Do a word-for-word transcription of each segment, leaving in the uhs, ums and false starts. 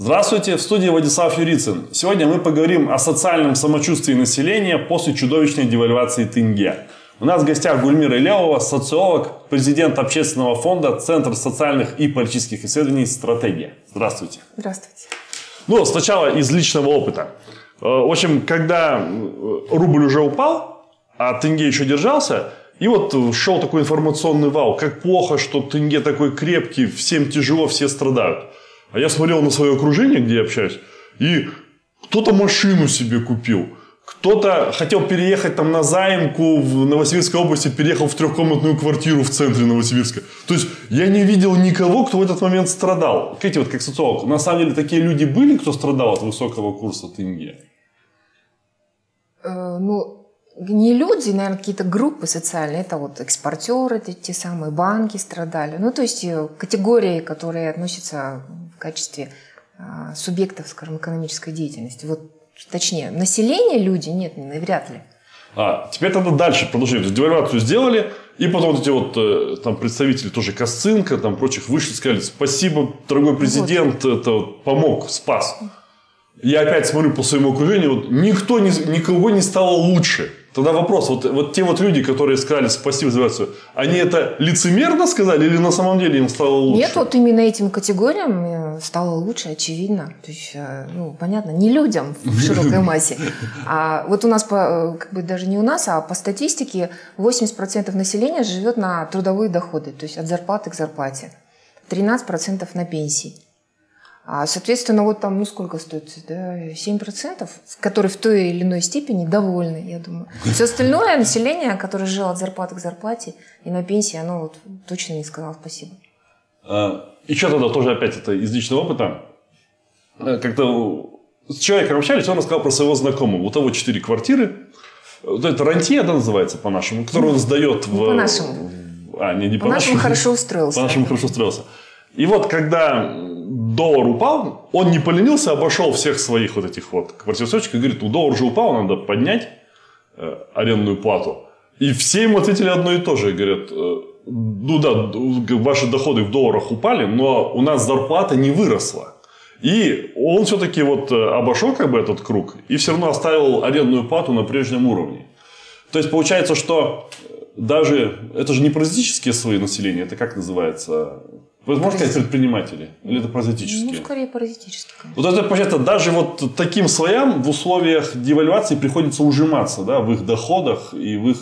Здравствуйте, в студии Владислав Юрицын. Сегодня мы поговорим о социальном самочувствии населения после чудовищной девальвации тенге. У нас в гостях Гульмира Илявова, социолог, президент общественного фонда Центр социальных и политических исследований «Стратегия». Здравствуйте. Здравствуйте. Ну, сначала из личного опыта. В общем, когда рубль уже упал, а тенге еще держался, и вот шел такой информационный вал. Как плохо, что тенге такой крепкий, всем тяжело, все страдают. А я смотрел на свое окружение, где я общаюсь, и кто-то машину себе купил. Кто-то хотел переехать там на заимку в Новосибирской области, переехал в трехкомнатную квартиру в центре Новосибирска. То есть я не видел никого, кто в этот момент страдал. Как, вот, как социолог, на самом деле такие люди были, кто страдал от высокого курса тенге? Э, ну, не люди, наверное, какие-то группы социальные. Это вот экспортеры, те, те самые банки страдали. Ну, то есть категории, которые относятся в качестве э, субъектов, скажем, экономической деятельности. Вот, точнее, население, люди, нет, вряд ли. А, теперь тогда дальше продолжим. То есть девальвацию сделали, и потом вот эти вот э, там представители тоже Косценко, там прочих вышли, сказали: спасибо, дорогой президент, вот. Это вот, помог, спас. Я опять смотрю по своему окружению, вот никто не, никого не стало лучше. Тогда вопрос, вот, вот те вот люди, которые сказали спасибо за девальвацию, они это лицемерно сказали или на самом деле им стало лучше? Нет, вот именно этим категориям стало лучше, очевидно. То есть, ну, понятно, не людям в широкой массе. А вот у нас, по, как бы даже не у нас, а по статистике восемьдесят процентов населения живет на трудовые доходы, то есть от зарплаты к зарплате. тринадцать процентов на пенсии. А, соответственно, вот там, ну, сколько стоит, да, семь процентов, которые в той или иной степени довольны, я думаю. Все остальное население, которое жило от зарплаты к зарплате и на пенсии, оно вот точно не сказало спасибо. И что тогда тоже опять это из личного опыта? Как-то с человеком общались, он рассказал про своего знакомого. У того четыре квартиры. Вот это рантье, да, называется по-нашему, которую он сдает в... По-нашему. А, не, не по-нашему. По-нашему хорошо устроился. По-нашему хорошо устроился. И вот, когда доллар упал, он не поленился, обошел всех своих вот этих вот квартиросъемщиков и говорит: у доллар уже упал, надо поднять э, арендную плату. И все ему ответили одно и то же. Говорят: э, ну да, ваши доходы в долларах упали, но у нас зарплата не выросла. И он все-таки вот обошел как бы этот круг и все равно оставил арендную плату на прежнем уровне. То есть получается, что даже это же не паразитические слои населения, это как называется? Вы можете сказать предприниматели? Или это паразитические? Ну, скорее паразитические. Вот это, получается, даже вот таким слоям в условиях девальвации приходится ужиматься, да, в их доходах и в их,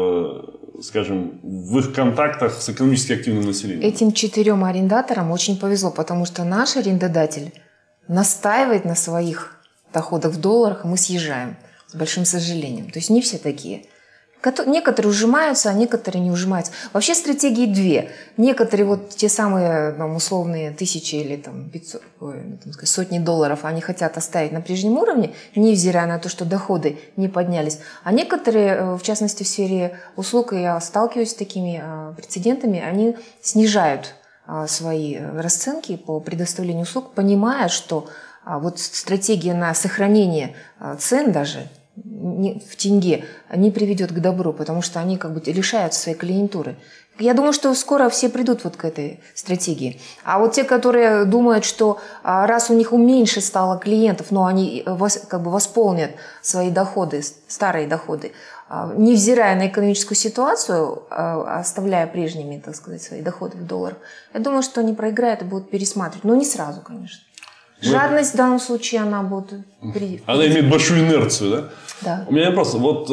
э, скажем, в их контактах с экономически активным населением. Этим четырем арендаторам очень повезло, потому что наш арендодатель настаивает на своих доходах в долларах, и мы съезжаем с большим сожалением. То есть не все такие. Некоторые ужимаются, а некоторые не ужимаются. Вообще стратегии две. Некоторые вот те самые там, условные тысячи или там, пятьсот, ой, там, сказать, сотни долларов они хотят оставить на прежнем уровне, невзирая на то, что доходы не поднялись. А некоторые, в частности в сфере услуг, я сталкиваюсь с такими прецедентами, они снижают свои расценки по предоставлению услуг, понимая, что вот стратегия на сохранение цен даже в тенге не приведет к добру, потому что они как бы лишаются своей клиентуры. Я думаю, что скоро все придут вот к этой стратегии. А вот те, которые думают, что раз у них меньше стало клиентов, но они как бы восполнят свои доходы, старые доходы, невзирая на экономическую ситуацию, оставляя прежними, так сказать, свои доходы в долларах, я думаю, что они проиграют и будут пересматривать. Но не сразу, конечно. Жадность в данном случае, она будет... Она имеет большую инерцию, да? Да. У меня вопрос. Вот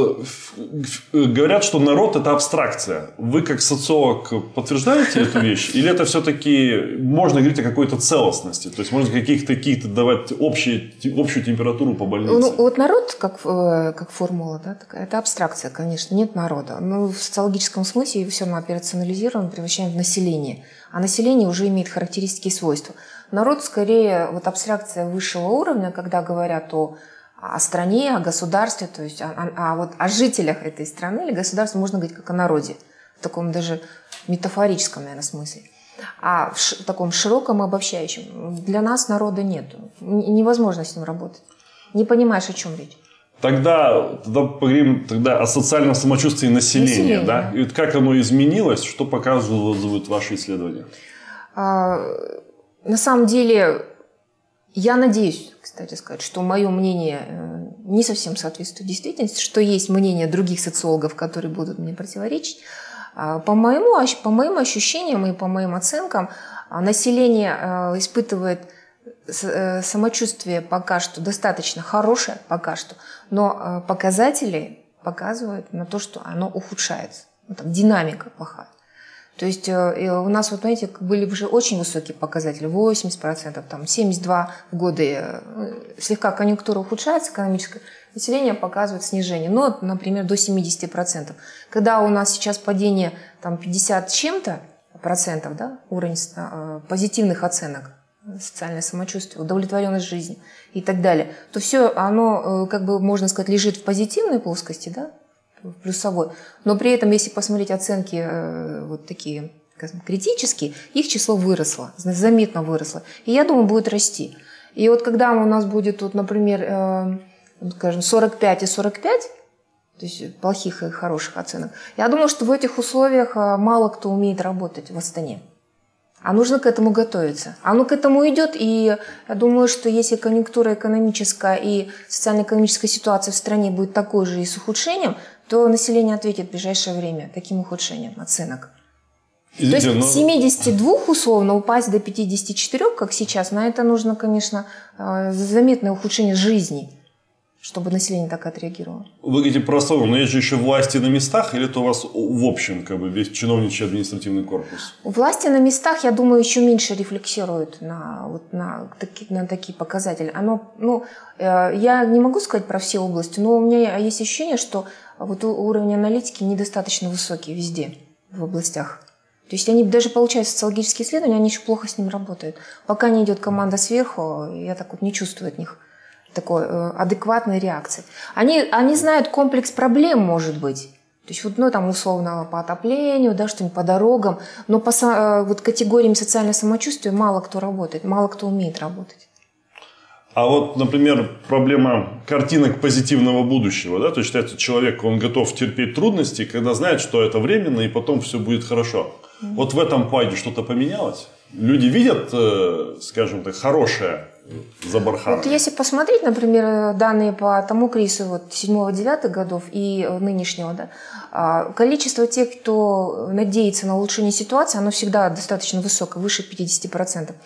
говорят, что народ – это абстракция. Вы, как социолог, подтверждаете эту вещь? Или это все-таки можно говорить о какой-то целостности? То есть, можно каких-то, каких-то давать общие, общую температуру по больнице? Ну, вот народ, как, как формула, да, такая, это абстракция, конечно. Нет народа. Но в социологическом смысле его все равно операционализируем, превращаем в население. А население уже имеет характеристики и свойства. Народ скорее вот абстракция высшего уровня, когда говорят о, о стране, о государстве, то есть о, о, о, вот, о жителях этой страны или государства можно говорить как о народе, в таком даже метафорическом, наверное, смысле. А в, ш, в таком широком обобщающем для нас народа нет. Невозможно с ним работать. Не понимаешь, о чем речь. Тогда, тогда поговорим тогда о социальном самочувствии населения. населения. Да? И вот как оно изменилось, что показывают ваши исследования? А, на самом деле Я надеюсь, кстати сказать, что мое мнение не совсем соответствует действительности, что есть мнение других социологов, которые будут мне противоречить. По моему, по моим ощущениям и по моим оценкам, население испытывает самочувствие пока что достаточно хорошее, пока что, но показатели показывают на то, что оно ухудшается. Ну, там, динамика плохая. То есть у нас, вот, знаете, были уже очень высокие показатели, восемьдесят процентов, там, семьдесят два в годы. Слегка конъюнктура ухудшается, экономическое население показывает снижение. Но, например, до семидесяти процентов. Когда у нас сейчас падение там, пятьдесят с чем-то процентов, да, уровень позитивных оценок, социальное самочувствие, удовлетворенность жизни и так далее, то все оно, как бы, можно сказать, лежит в позитивной плоскости, да, в плюсовой. Но при этом, если посмотреть оценки э, вот такие, скажем, критические, их число выросло, заметно выросло. И я думаю, будет расти. И вот когда у нас будет, вот, например, э, скажем, сорок пять и сорок пять, то есть плохих и хороших оценок, я думаю, что в этих условиях мало кто умеет работать в Астане. А нужно к этому готовиться. Оно к этому идет, и я думаю, что если конъюнктура экономическая и социально-экономическая ситуация в стране будет такой же и с ухудшением, то население ответит в ближайшее время таким ухудшением оценок. Извините, то есть с семидесяти двух условно упасть до пятидесяти четырёх, как сейчас, на это нужно, конечно, заметное ухудшение жизни, чтобы население так отреагировало. Вы говорите про страну, но есть же еще власти на местах, или это у вас в общем, как бы, весь чиновничий административный корпус? Власти на местах, я думаю, еще меньше рефлексируют на, вот, на, таки, на такие показатели. Оно, ну, я не могу сказать про все области, но у меня есть ощущение, что вот уровень аналитики недостаточно высокий везде, в областях. То есть они даже получают социологические исследования, они еще плохо с ним работают. Пока не идет команда сверху, я так вот не чувствую от них такой э, адекватной реакции. Они, они знают комплекс проблем, может быть. То есть, вот, ну, там, условно, по отоплению, да, что-нибудь по дорогам. Но по э, вот, категориям социального самочувствия мало кто работает, мало кто умеет работать. А вот, например, проблема картинок позитивного будущего. Да? То есть, считается, человек, он готов терпеть трудности, когда знает, что это временно, и потом все будет хорошо. Mm-hmm. Вот в этом плане что-то поменялось? Люди видят, э, скажем так, хорошее за барханом? Вот если посмотреть, например, данные по тому кризису вот, седьмого-девятых годов и нынешнего, да, количество тех, кто надеется на улучшение ситуации, оно всегда достаточно высокое, выше пятидесяти процентов.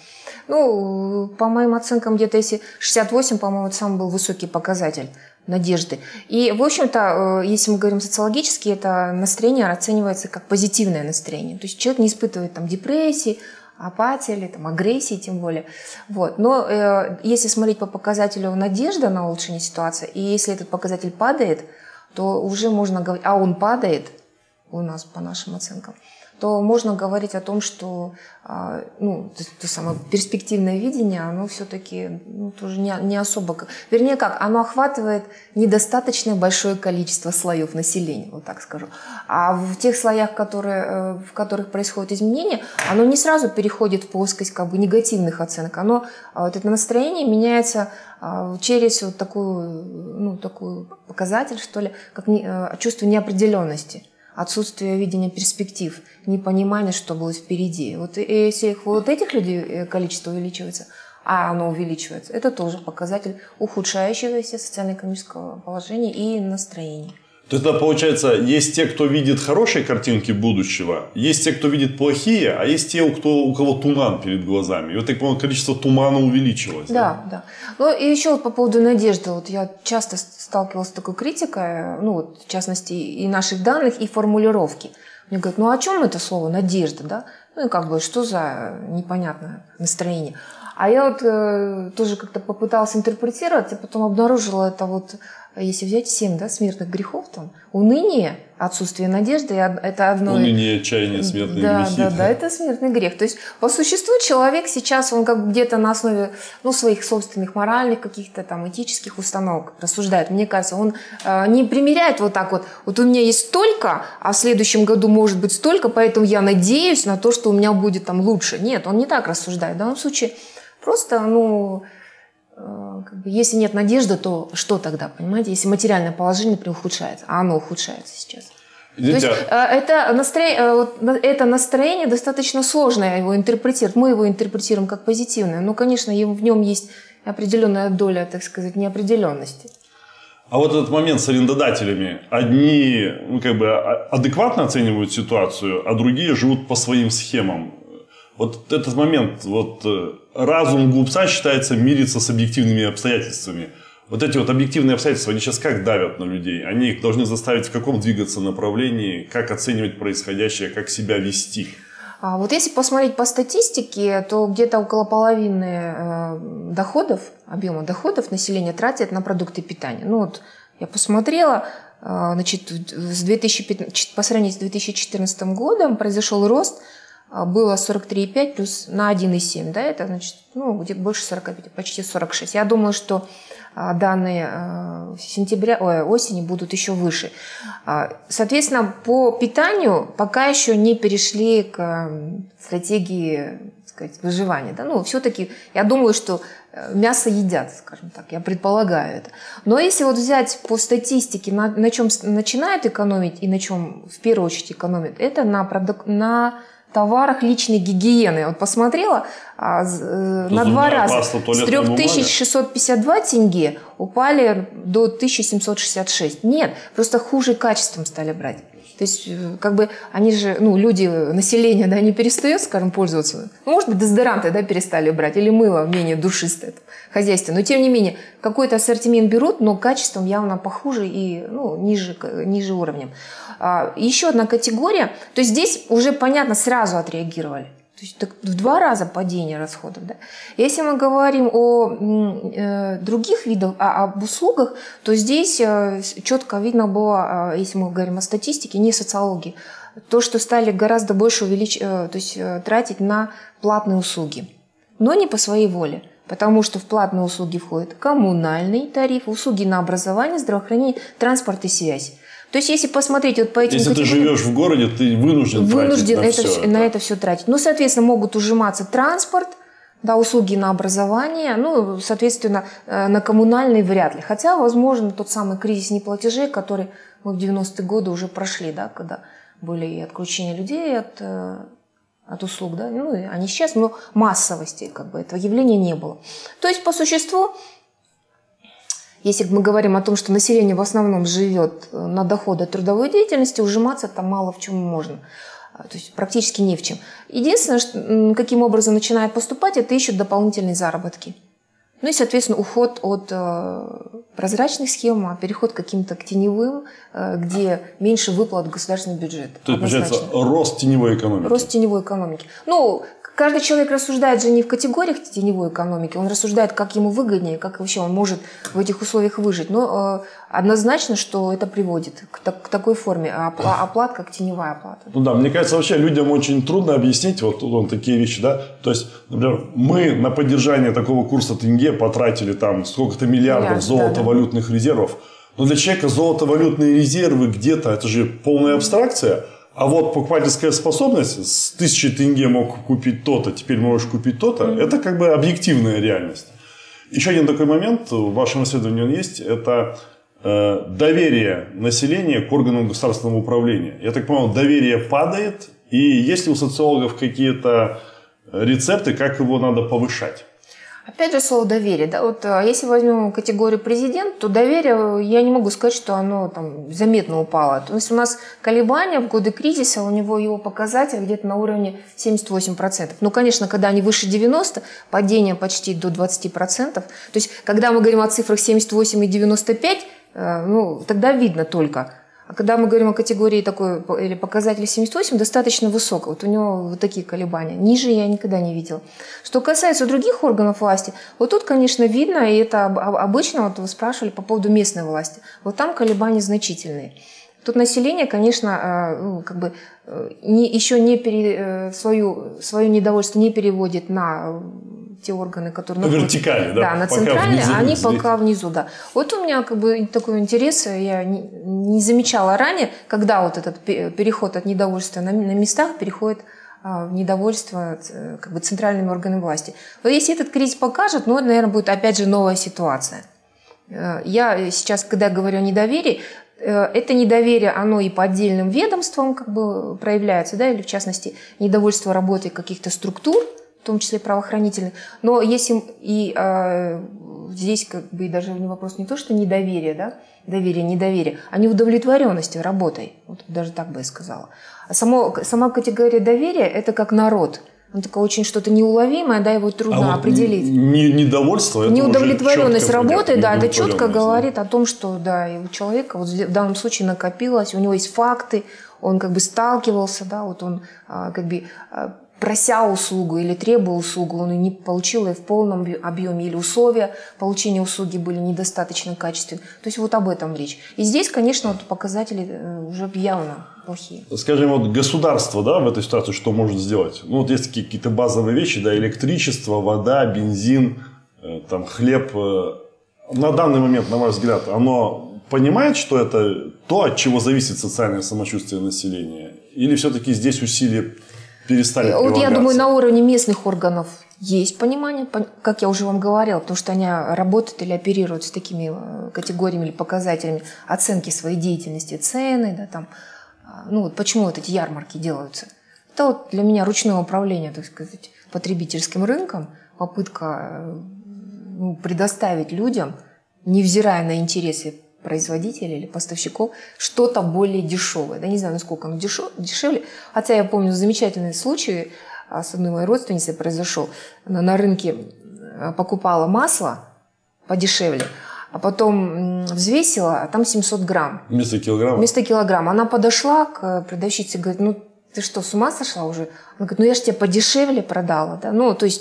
Ну, по моим оценкам, где-то если шестьдесят восемь, по-моему, это самый был высокий показатель надежды. И, в общем-то, если мы говорим социологически, это настроение оценивается как позитивное настроение. То есть человек не испытывает там депрессии, апатии или там, агрессии тем более. Вот. Но э, если смотреть по показателю надежда на улучшение ситуации, и если этот показатель падает, то уже можно говорить, а он падает у нас по нашим оценкам, то можно говорить о том, что э, ну, то, то самое перспективное видение, оно все-таки ну, тоже не, не особо... Вернее как, оно охватывает недостаточно большое количество слоев населения, вот так скажу. А в тех слоях, которые, в которых происходят изменения, оно не сразу переходит в плоскость как бы негативных оценок. Оно, вот это настроение меняется через вот такую, ну, такую показатель, что ли, как чувство неопределенности. Отсутствие видения перспектив, непонимание, что будет впереди. Вот если вот этих людей количество увеличивается, а оно увеличивается, это тоже показатель ухудшающегося социально-экономического положения и настроения. То есть, тогда получается, есть те, кто видит хорошие картинки будущего, есть те, кто видит плохие, а есть те, кто, у кого туман перед глазами. И вот так, по-моему, количество тумана увеличилось. Да, да. да. Ну и еще вот по поводу надежды. Вот я часто сталкивалась с такой критикой, ну вот, в частности, и наших данных, и формулировки. Мне говорят, ну о чем это слово надежда, да? Ну и как бы, что за непонятное настроение? А я вот э, тоже как-то попыталась интерпретировать, и потом обнаружила это вот, если взять семь, да, смертных грехов, там, уныние, отсутствие надежды, это одно... Уныние, отчаяние, смертные да, грехи. Да, да, да, это смертный грех. То есть, по существу, человек сейчас, он как бы где-то на основе, ну, своих собственных моральных каких-то там этических установок рассуждает. Мне кажется, он э, не примеряет вот так вот, вот у меня есть столько, а в следующем году может быть столько, поэтому я надеюсь на то, что у меня будет там лучше. Нет, он не так рассуждает. В данном случае просто, ну... Как бы, если нет надежды, то что тогда, понимаете? Если материальное положение, например, ухудшается, а оно ухудшается сейчас. Извините. То есть это настроение, это настроение достаточно сложное его интерпретировать. Мы его интерпретируем как позитивное, но, конечно, в нем есть определенная доля, так сказать, неопределенности. А вот этот момент с арендодателями. Одни ну, как бы адекватно оценивают ситуацию, а другие живут по своим схемам. Вот этот момент, вот разум глупца считается мириться с объективными обстоятельствами. Вот эти вот объективные обстоятельства, они сейчас как давят на людей? Они их должны заставить в каком двигаться направлении, как оценивать происходящее, как себя вести? А вот если посмотреть по статистике, то где-то около половины э, доходов, объема доходов населения тратит на продукты питания. Ну вот я посмотрела, э, значит, с две тысячи пятнадцатым, по сравнению с две тысячи четырнадцатым годом произошел рост, э, было сорок три и пять плюс на один и семь, да, это значит, ну, где-то больше сорока пяти, почти сорок шесть. Я думаю, что данные сентября, ой, осени будут еще выше. Соответственно, по питанию пока еще не перешли к стратегии, так сказать, выживания. Да? Ну, все-таки я думаю, что мясо едят, скажем так, я предполагаю это. Но если вот взять по статистике, на, на чем начинают экономить и на чем в первую очередь экономят, это на, продук... на товарах личной гигиены. Вот посмотрела, а, э, на два раза паста, с три тысячи шестьсот пятьдесят два тенге упали до тысяча семьсот шестьдесят шесть. Нет, просто хуже качеством стали брать. То есть, как бы, они же, ну, люди, население, да, не перестает, скажем, пользоваться. Ну, может быть, дезодоранты, да, перестали брать, или мыло менее душистое хозяйство. Но, тем не менее, какой-то ассортимент берут, но качеством явно похуже и, ну, ниже, ниже уровнем. А, еще одна категория, то есть здесь уже, понятно, сразу отреагировали. То есть так, в два раза падение расходов. Да? Если мы говорим о э, других видах, а, об услугах, то здесь э, четко видно было, э, если мы говорим о статистике, не социологии, то, что стали гораздо больше увелич... э, то есть, э, тратить на платные услуги. Но не по своей воле. Потому что в платные услуги входят коммунальный тариф, услуги на образование, здравоохранение, транспорт и связь. То есть, если посмотреть вот по этим Если категориям, ты живешь в городе, ты вынужден, вынужден тратить на, это все, все, на это все тратить. Ну, соответственно, могут ужиматься транспорт, да, услуги на образование, ну, соответственно, на коммунальные вряд ли. Хотя, возможно, тот самый кризис неплатежей, который мы в девяностые годы уже прошли, да, когда были и отключения людей от, от услуг, да, ну, они сейчас, но массовости как бы этого явления не было. То есть, по существу, если мы говорим о том, что население в основном живет на доходы от трудовой деятельности, ужиматься там мало в чем можно. То есть практически не в чем. Единственное, что, каким образом начинают поступать, это ищут дополнительные заработки. Ну и, соответственно, уход от э, прозрачных схем, а переход к каким-то к теневым, э, где меньше выплат в государственный бюджет. То есть, получается, рост теневой экономики. Рост теневой экономики. Ну, каждый человек рассуждает же не в категориях теневой экономики, он рассуждает, как ему выгоднее, как вообще он может в этих условиях выжить. Но э, однозначно, что это приводит к, так, к такой форме опла- оплат, как теневая оплата. Ну да, мне кажется, вообще людям очень трудно объяснить вот, вот такие вещи, да. То есть, например, мы на поддержание такого курса тенге потратили там сколько-то миллиардов Миллиард, золотовалютных да, да. резервов. Но для человека золотовалютные резервы где-то, это же полная абстракция. А вот покупательская способность, с тысячи тенге мог купить то-то, теперь можешь купить то-то, mm-hmm. это как бы объективная реальность. Еще один такой момент, в вашем исследовании он есть, это э, доверие населения к органам государственного управления. Я так понимаю, доверие падает, и есть ли у социологов какие-то рецепты, как его надо повышать? Опять же, слово доверие. Да? Вот, если возьмем категорию президент, то доверие, я не могу сказать, что оно там заметно упало. То есть у нас колебания в годы кризиса, у него его показатель где-то на уровне семьдесят восемь процентов. Ну, конечно, когда они выше девяноста, падение почти до двадцати процентов. То есть, когда мы говорим о цифрах семьдесят восемь и девяносто пять, ну, тогда видно только. А когда мы говорим о категории такой, или показателе семьдесят восемь, достаточно высоко. Вот у него вот такие колебания. Ниже я никогда не видела. Что касается других органов власти, вот тут, конечно, видно, и это обычно, вот вы спрашивали по поводу местной власти, вот там колебания значительные. Тут население, конечно, ну, как бы не, еще не пере, свою, свое недовольство не переводит на те органы, которые на вертикали, да, да, на центральные, они пока внизу, да. Вот у меня как бы такой интерес, я не, не замечала ранее, когда вот этот переход от недовольства на, на местах переходит в недовольство как бы центральными органами власти. Вот если этот кризис покажет, ну, это, наверное, будет опять же новая ситуация. Я сейчас, когда говорю о недоверии, это недоверие, оно и по отдельным ведомствам как бы проявляется, да, или в частности недовольство работой каких-то структур, том числе правоохранительных. Но если и э, здесь как бы даже не вопрос не то, что недоверие, да, доверие, недоверие, а неудовлетворенности работой. Вот даже так бы я сказала. А само, сама категория доверия – это как народ. Он такое очень что-то неуловимое, да, его трудно а определить. Вот не, недовольство, это неудовлетворенность работой, да, это четко говорит о том, что да, и у человека вот в данном случае накопилось, у него есть факты, он как бы сталкивался, да, вот он как бы прося услугу или требуя услугу, он и не получил ее в полном объеме, или условия получения услуги были недостаточно качественны. То есть вот об этом речь. И здесь, конечно, вот показатели уже явно плохие. Скажем, вот государство, да, в этой ситуации что может сделать? Ну, вот есть какие-то базовые вещи, да, электричество, вода, бензин, там, хлеб. На данный момент, на ваш взгляд, оно понимает, что это то, от чего зависит социальное самочувствие населения? Или все-таки здесь усилия перестали Вот я думаю, на уровне местных органов есть понимание, как я уже вам говорила, потому что они работают или оперируют с такими категориями или показателями оценки своей деятельности, цены, да, там, ну вот почему вот эти ярмарки делаются. Это вот для меня ручное управление, так сказать, потребительским рынком, попытка ну, предоставить людям, невзирая на интересы производителей или поставщиков, что-то более дешевое. Да не знаю, насколько оно дешев, дешевле. Хотя я помню замечательный случай с одной моей родственницей произошел. Она на рынке покупала масло подешевле, а потом взвесила, а там семьсот грамм. Вместо килограмма? Вместо килограмма. Она подошла к продавщице и говорит, ну ты что, с ума сошла уже? Она говорит, ну я же тебе подешевле продала. Да? Ну, то есть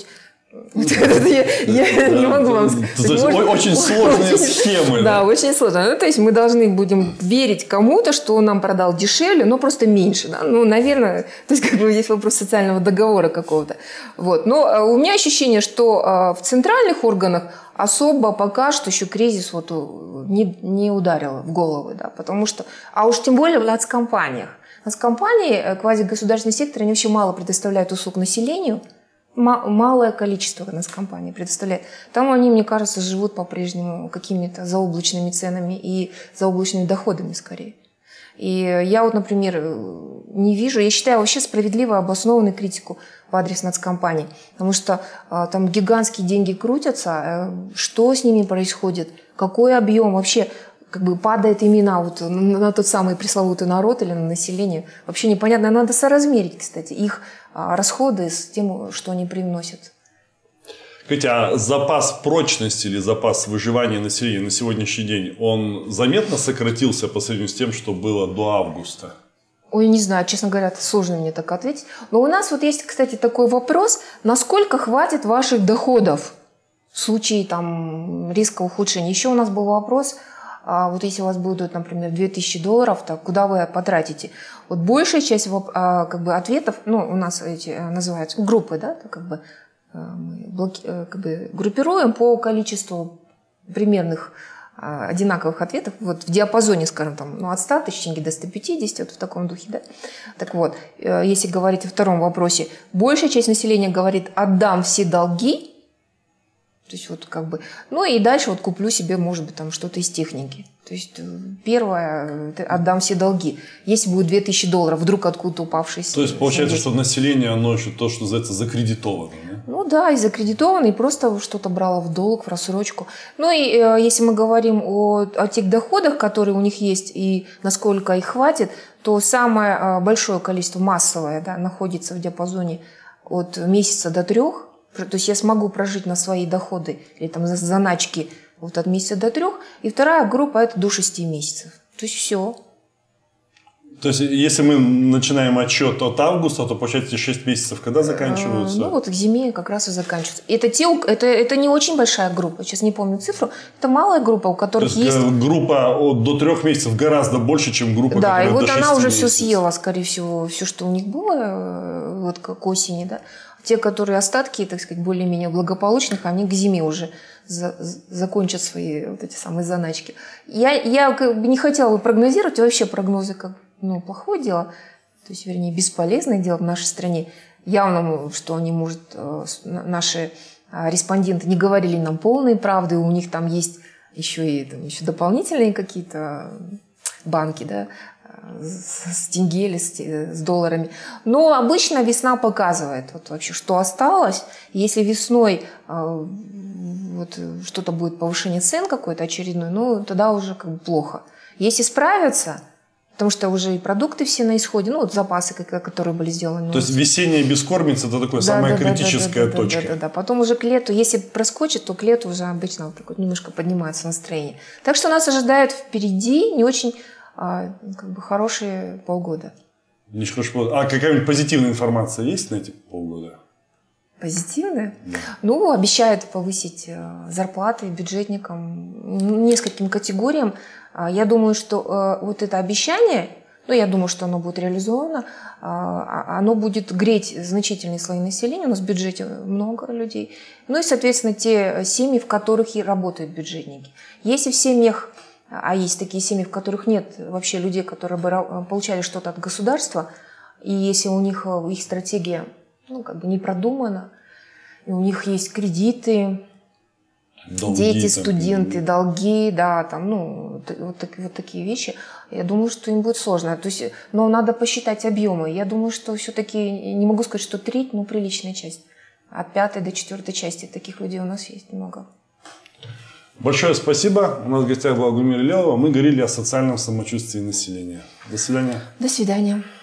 я не могу вам сказать. Очень сложные схемы. Да, очень сложно. Ну, то есть мы должны будем верить кому-то, что он нам продал дешевле, но просто меньше. Ну, наверное, то есть как бы здесь вопрос социального договора какого-то. Вот. Но у меня ощущение, что в центральных органах особо пока что еще кризис вот не, не ударил в головы. Да, потому что, а уж тем более в нацкомпаниях. Нацкомпании, квазигосударственный сектор, они вообще мало предоставляют услуг населению. Малое количество нацкомпаний предоставляет. Там они, мне кажется, живут по-прежнему какими-то заоблачными ценами и заоблачными доходами скорее. И я вот, например, не вижу, я считаю вообще справедливо обоснованную критику в адрес нацкомпаний, потому что а, там гигантские деньги крутятся, а, что с ними происходит, какой объем вообще как бы падает именно вот на, на тот самый пресловутый народ или на население. Вообще непонятно. Надо соразмерить, кстати, их а, расходы с тем, что они привносят. Катя, а запас прочности или запас выживания населения на сегодняшний день, он заметно сократился по сравнению с тем, что было до августа? Ой, не знаю, честно говоря, сложно мне так ответить. Но у нас вот есть, кстати, такой вопрос, насколько хватит ваших доходов в случае там, риска ухудшения. Еще у нас был вопрос, а вот если у вас будут, например, две тысячи долларов, то куда вы потратите? Вот большая часть как бы, ответов, ну, у нас эти называются группы, да, как бы, мы блоки, как бы, группируем по количеству примерных одинаковых ответов, вот в диапазоне, скажем, там, ну, от ста тысяч тенге до ста пятидесяти, вот в таком духе, да. Так вот, если говорить о втором вопросе, большая часть населения говорит, отдам все долги, то есть вот как бы, ну и дальше вот куплю себе, может быть, там что-то из техники. То есть первое, отдам все долги. Если будет две тысячи долларов, вдруг откуда-то упавшие. То есть получается, что население, оно еще то, что называется, закредитовано, да? Ну да, и закредитовано, и просто что-то брало в долг, в рассрочку. Ну и э, если мы говорим о, о тех доходах, которые у них есть, и насколько их хватит, то самое э, большое количество, массовое, да, находится в диапазоне от месяца до трех. То есть я смогу прожить на свои доходы или там заначки вот от месяца до трех. И вторая группа – это до шести месяцев. То есть все. То есть если мы начинаем отчет от августа, то получается шесть месяцев когда заканчиваются? Ну вот к зиме как раз и заканчиваются. Это, те, это, это не очень большая группа, сейчас не помню цифру. Это малая группа, у которых то есть, есть… Группа от, до трех месяцев гораздо больше, чем группа, да, которая и вот до она уже месяцев. все съела, скорее всего, все, что у них было вот к осени, да. Те, которые остатки, так сказать, более-менее благополучных, они к зиме уже за, закончат свои вот эти самые заначки. Я, я как бы не хотела бы прогнозировать, вообще прогнозы как ну, плохое дело, то есть, вернее, бесполезное дело в нашей стране. Явно, что они, может, наши респонденты не говорили нам полные правды, у них там есть еще и там, еще дополнительные какие-то банки, да, с тенге или с, с долларами. Но обычно весна показывает вот вообще, что осталось. Если весной э, вот, что-то будет повышение цен какое-то очередное, ну тогда уже как бы плохо. Если справятся, потому что уже и продукты все на исходе, ну вот запасы, которые были сделаны. То есть весенняя бескормица – это такая да, самая да, критическая да, да, точка. Да, да, да, да. Потом уже к лету, если проскочит, то к лету уже обычно вот так вот немножко поднимается настроение. Так что нас ожидает впереди не очень а, как бы хорошие полгода. Не очень хорошие полгода. А какая-нибудь позитивная информация есть на эти полгода? Позитивная? Да. Ну, обещают повысить зарплаты бюджетникам нескольким категориям. Я думаю, что вот это обещание, ну, я думаю, что оно будет реализовано, оно будет греть значительные слои населения, у нас в бюджете много людей, ну и, соответственно, те семьи, в которых и работают бюджетники. Если в семьях, а есть такие семьи, в которых нет вообще людей, которые бы получали что-то от государства, и если у них их стратегия, ну, как бы не продумана, и у них есть кредиты, долги, дети, студенты, там, долги, да, там, ну, вот, так, вот такие вещи. Я думаю, что им будет сложно. То есть, но надо посчитать объемы. Я думаю, что все-таки, не могу сказать, что треть, но приличная часть. От пятой до четвертой части таких людей у нас есть много. Большое спасибо. У нас в гостях была Гульмира Лялова. Мы говорили о социальном самочувствии населения. До свидания. До свидания.